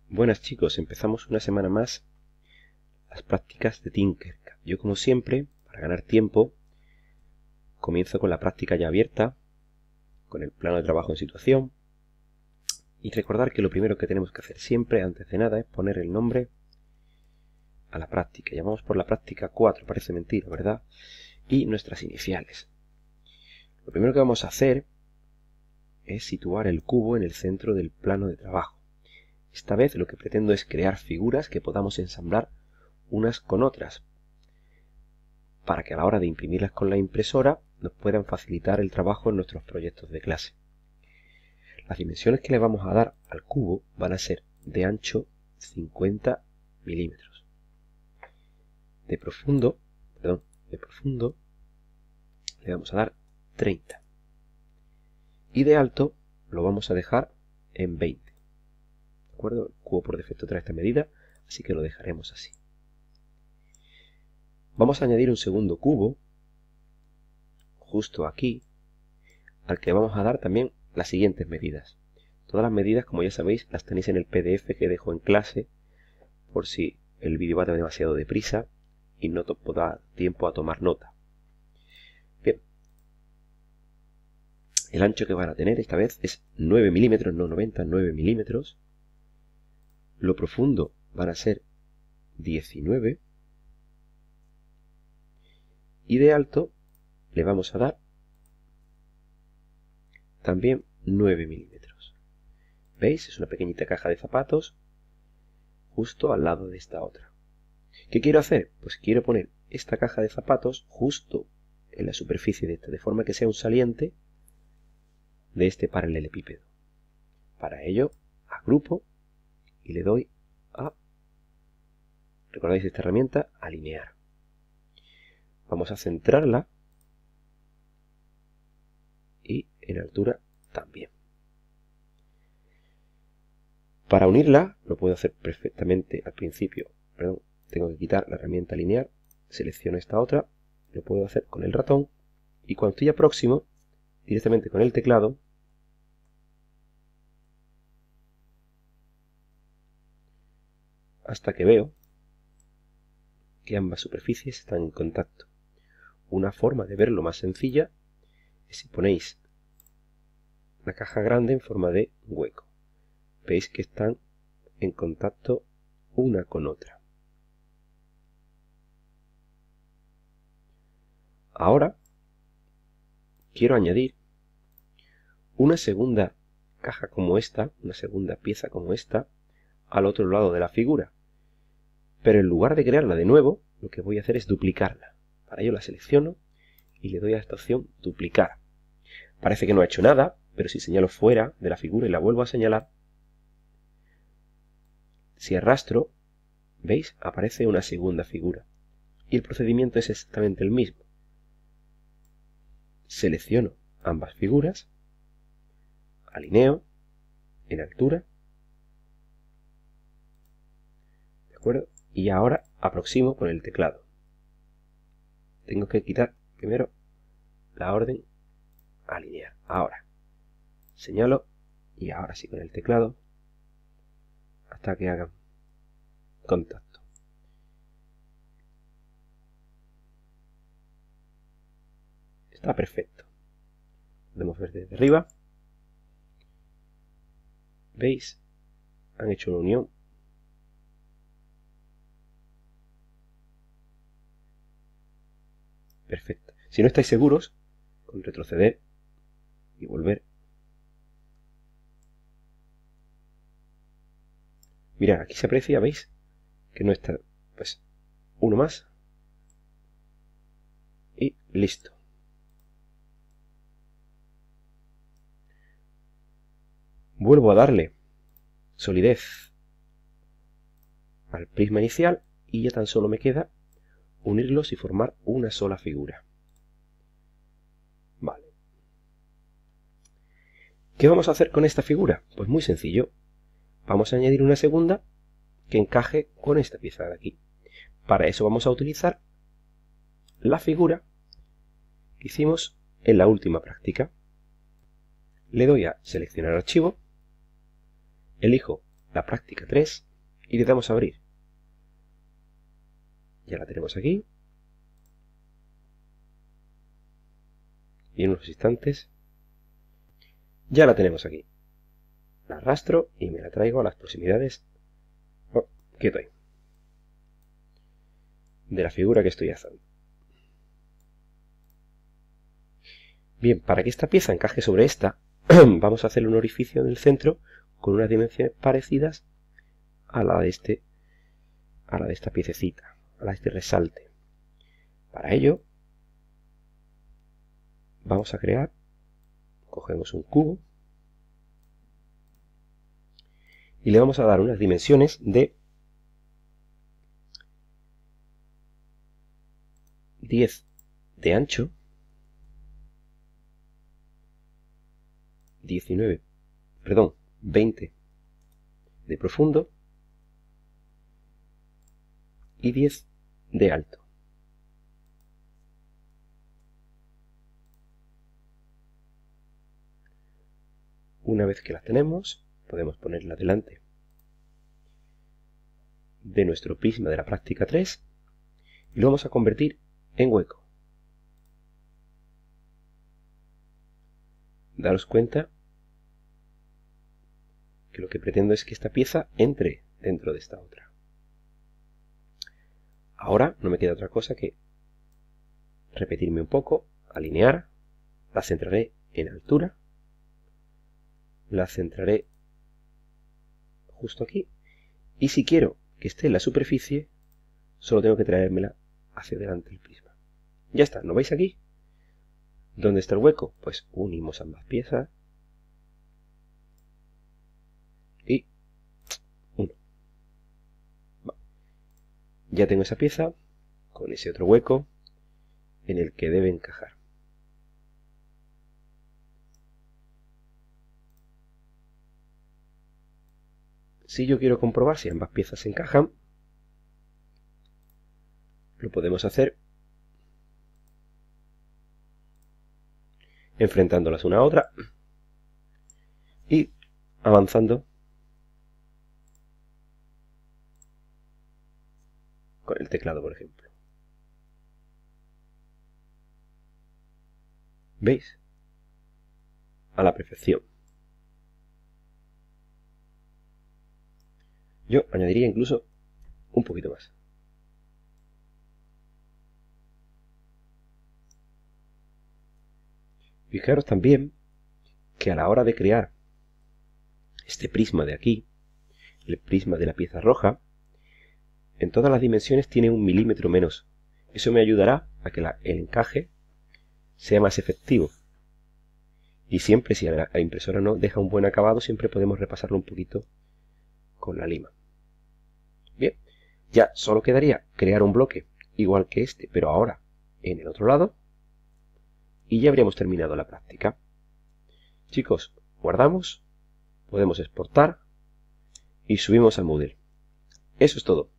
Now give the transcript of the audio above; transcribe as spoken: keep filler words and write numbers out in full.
Buenas chicos, empezamos una semana más las prácticas de Tinkercad. Yo como siempre, para ganar tiempo, comienzo con la práctica ya abierta, con el plano de trabajo en situación. Y recordar que lo primero que tenemos que hacer siempre, antes de nada, es poner el nombre a la práctica. Llamamos por la práctica cuatro, parece mentira, ¿verdad? Y nuestras iniciales. Lo primero que vamos a hacer es situar el cubo en el centro del plano de trabajo. Esta vez lo que pretendo es crear figuras que podamos ensamblar unas con otras, para que a la hora de imprimirlas con la impresora nos puedan facilitar el trabajo en nuestros proyectos de clase. Las dimensiones que le vamos a dar al cubo van a ser de ancho cincuenta milímetros, de profundo, perdón, de profundo le vamos a dar treinta y de alto lo vamos a dejar en veinte. ¿De acuerdo? El cubo por defecto trae esta medida, así que lo dejaremos así. Vamos a añadir un segundo cubo justo aquí, al que vamos a dar también las siguientes medidas. Todas las medidas, como ya sabéis, las tenéis en el P D F que dejo en clase, por si el vídeo va demasiado deprisa y no os da tiempo a tomar nota. Bien. El ancho que van a tener esta vez es nueve milímetros, no noventa, nueve milímetros. Lo profundo van a ser diecinueve. Y de alto le vamos a dar también nueve milímetros. ¿Veis? Es una pequeñita caja de zapatos justo al lado de esta otra. ¿Qué quiero hacer? Pues quiero poner esta caja de zapatos justo en la superficie de esta, de forma que sea un saliente de este paralelepípedo. Para ello, agrupo y le doy a, ¿recordáis esta herramienta? Alinear. Vamos a centrarla y en altura también. Para unirla, lo puedo hacer perfectamente al principio. Perdón, tengo que quitar la herramienta alinear, selecciono esta otra, lo puedo hacer con el ratón y cuando estoy ya próximo, directamente con el teclado, hasta que veo que ambas superficies están en contacto. Una forma de verlo más sencilla es si ponéis la caja grande en forma de hueco. Veis que están en contacto una con otra. Ahora quiero añadir una segunda caja como esta, una segunda pieza como esta, al otro lado de la figura. Pero en lugar de crearla de nuevo, lo que voy a hacer es duplicarla. Para ello la selecciono y le doy a esta opción duplicar. Parece que no ha hecho nada, pero si señalo fuera de la figura y la vuelvo a señalar, si arrastro, ¿veis? Aparece una segunda figura. Y el procedimiento es exactamente el mismo. Selecciono ambas figuras, alineo en altura, ¿de acuerdo? Y ahora aproximo con el teclado. Tengo que quitar primero la orden alinear. Ahora señalo y ahora sí con el teclado hasta que hagan contacto. Está perfecto. Podemos ver desde arriba. ¿Veis? Han hecho una unión. Perfecto. Si no estáis seguros, con retroceder y volver. Mirad, aquí se aprecia, ¿veis? Que no está. Pues uno más. Y listo. Vuelvo a darle solidez al prisma inicial y ya tan solo me queda unirlos y formar una sola figura. Vale. ¿Qué vamos a hacer con esta figura? Pues muy sencillo. Vamos a añadir una segunda que encaje con esta pieza de aquí. Para eso vamos a utilizar la figura que hicimos en la última práctica. Le doy a seleccionar archivo, elijo la práctica tres y le damos a abrir. Ya la tenemos aquí. Y en unos instantes ya la tenemos aquí. La arrastro y me la traigo a las proximidades. Oh, quieto ahí. De la figura que estoy haciendo. Bien, para que esta pieza encaje sobre esta, vamos a hacerle un orificio en el centro con unas dimensiones parecidas a la de este, a la de esta piececita, a la de este resalte. Para ello, vamos a crear, cogemos un cubo y le vamos a dar unas dimensiones de diez de ancho, diecinueve, perdón, veinte de profundo y diez de alto. Una vez que las tenemos, podemos ponerla delante de nuestro prisma de la práctica tres y lo vamos a convertir en hueco. Daros cuenta que lo que pretendo es que esta pieza entre dentro de esta otra. Ahora no me queda otra cosa que repetirme un poco, alinear, la centraré en altura, la centraré justo aquí y si quiero que esté en la superficie solo tengo que traérmela hacia delante del prisma. Ya está, ¿no veis aquí? ¿Dónde está el hueco? Pues unimos ambas piezas y uno. Ya tengo esa pieza con ese otro hueco en el que debe encajar. Si yo quiero comprobar si ambas piezas se encajan, lo podemos hacer enfrentándolas una a otra y avanzando con el teclado, por ejemplo. ¿Veis? A la perfección. Yo añadiría incluso un poquito más. Fijaros también que a la hora de crear este prisma de aquí, el prisma de la pieza roja, en todas las dimensiones tiene un milímetro menos. Eso me ayudará a que la, el encaje sea más efectivo. Y siempre, si la, la impresora no deja un buen acabado, siempre podemos repasarlo un poquito con la lima. Bien, ya solo quedaría crear un bloque igual que este, pero ahora en el otro lado, y ya habríamos terminado la práctica. Chicos, guardamos, podemos exportar y subimos a Moodle. Eso es todo.